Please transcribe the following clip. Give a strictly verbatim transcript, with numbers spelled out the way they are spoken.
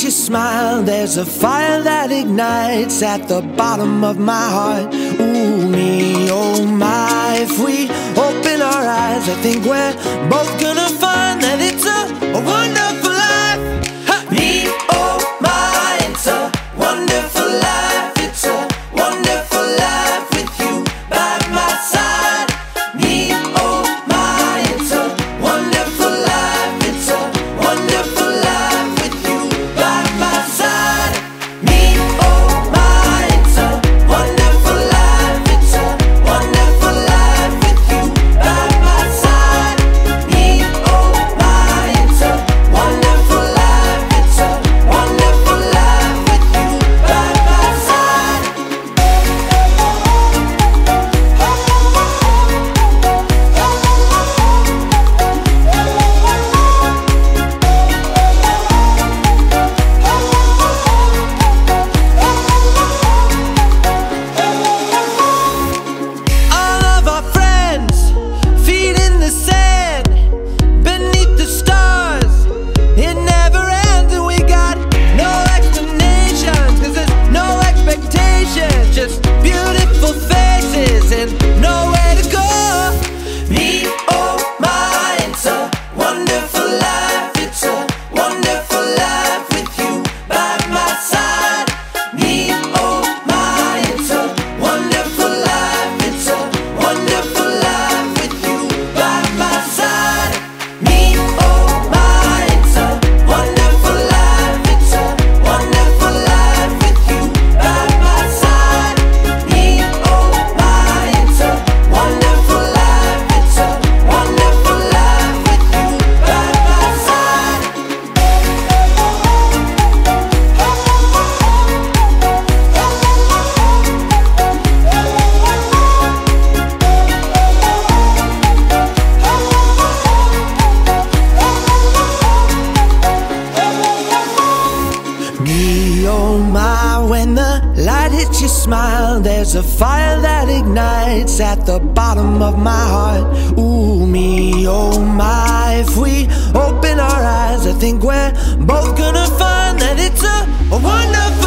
your smile, there's a fire that ignites at the bottom of my heart. Ooh, me, oh my, if we open our eyes, I think we're both gonna find that it's a, a wonderful life. Ha! Me, oh my, it's a wonderful life. It's a wonderful life with you by my side. Me, oh my, it's a wonderful life. It's a wonderful life with you by my side. Me, oh my, it's a wonderful life. It's a wonderful life with you by my side. Me, oh my, it's a wonderful life. It's a wonderful life with you by my side. All of our friends, feet in the sand, beneath the stars, it never ends. And we got no explanations, cause there's no expectations, just beautiful faces and nowhere to go. Me, oh my, it's a wonderful life. It's a wonderful life with you by my side. Me, oh my, it's a wonderful life. It's a wonderful life with you by my side. Me, oh my, it's a wonderful life. It's a wonderful life with you by my side. Me, oh my, it's a wonderful life. It's a wonderful life with you by my side. Me, oh my, when the light hits your smile, there's a fire that ignites at the bottom of my heart. Ooh, me, oh my, if we open our eyes, I think we're both gonna find that it's a, a wonderful